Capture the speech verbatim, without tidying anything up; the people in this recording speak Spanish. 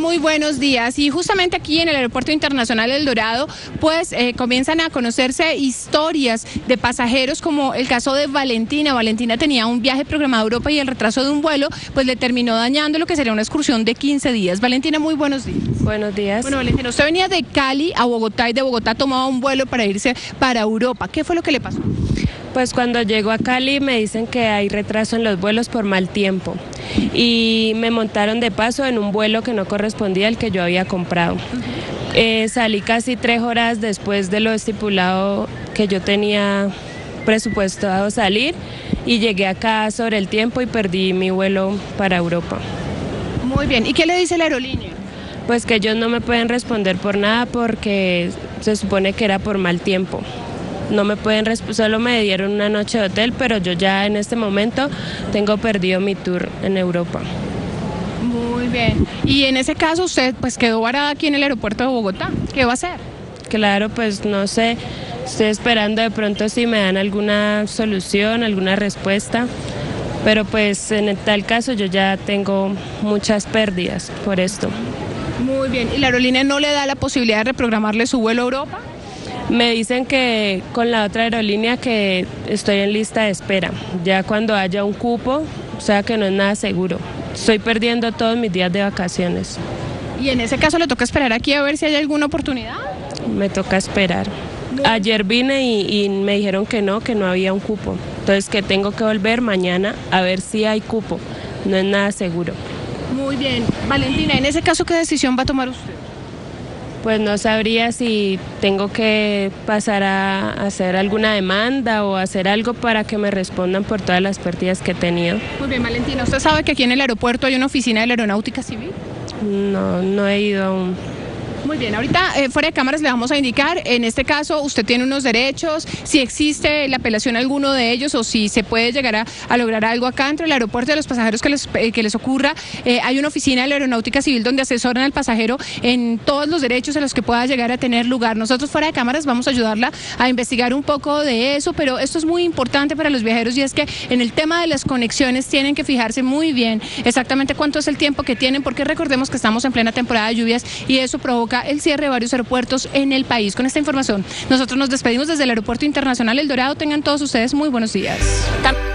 Muy buenos días, y justamente aquí en el Aeropuerto Internacional El Dorado pues eh, comienzan a conocerse historias de pasajeros, como el caso de Valentina. Valentina tenía un viaje programado a Europa y el retraso de un vuelo pues le terminó dañando lo que sería una excursión de quince días. Valentina, muy buenos días. Buenos días. Bueno, Valentina, usted venía de Cali a Bogotá y de Bogotá tomaba un vuelo para irse para Europa. ¿Qué fue lo que le pasó? Pues cuando llego a Cali me dicen que hay retraso en los vuelos por mal tiempo y me montaron de paso en un vuelo que no correspondía al que yo había comprado. Eh, salí casi tres horas después de lo estipulado que yo tenía presupuestado salir y llegué acá sobre el tiempo y perdí mi vuelo para Europa. Muy bien, ¿y qué le dice la aerolínea? Pues que ellos no me pueden responder por nada porque se supone que era por mal tiempo. No me pueden, solo me dieron una noche de hotel, pero yo ya en este momento tengo perdido mi tour en Europa. Muy bien. Y en ese caso usted pues quedó varada aquí en el aeropuerto de Bogotá. ¿Qué va a hacer? Claro, pues no sé, estoy esperando de pronto si me dan alguna solución, alguna respuesta, pero pues en tal caso yo ya tengo muchas pérdidas por esto. Muy bien. ¿Y la aerolínea no le da la posibilidad de reprogramarle su vuelo a Europa? Me dicen que con la otra aerolínea que estoy en lista de espera, ya cuando haya un cupo, o sea que no es nada seguro. Estoy perdiendo todos mis días de vacaciones. ¿Y en ese caso le toca esperar aquí a ver si hay alguna oportunidad? Me toca esperar. Ayer vine y, y me dijeron que no, que no había un cupo. Entonces que tengo que volver mañana a ver si hay cupo. No es nada seguro. Muy bien. Valentina, en ese caso, ¿qué decisión va a tomar usted? Pues no sabría si tengo que pasar a hacer alguna demanda o hacer algo para que me respondan por todas las pérdidas que he tenido. Muy bien, Valentina, ¿usted sabe que aquí en el aeropuerto hay una oficina de la Aeronáutica Civil? No, no he ido aún. Muy bien, ahorita eh, fuera de cámaras le vamos a indicar, en este caso usted tiene unos derechos, si existe la apelación a alguno de ellos o si se puede llegar a, a lograr algo acá dentro del aeropuerto de los pasajeros que les, eh, que les ocurra. Eh, hay una oficina de la Aeronáutica Civil donde asesoran al pasajero en todos los derechos a los que pueda llegar a tener lugar. Nosotros fuera de cámaras vamos a ayudarla a investigar un poco de eso, pero esto es muy importante para los viajeros y es que en el tema de las conexiones tienen que fijarse muy bien exactamente cuánto es el tiempo que tienen, porque recordemos que estamos en plena temporada de lluvias y eso provoca el cierre de varios aeropuertos en el país. Con esta información, nosotros nos despedimos desde el Aeropuerto Internacional El Dorado. Tengan todos ustedes muy buenos días.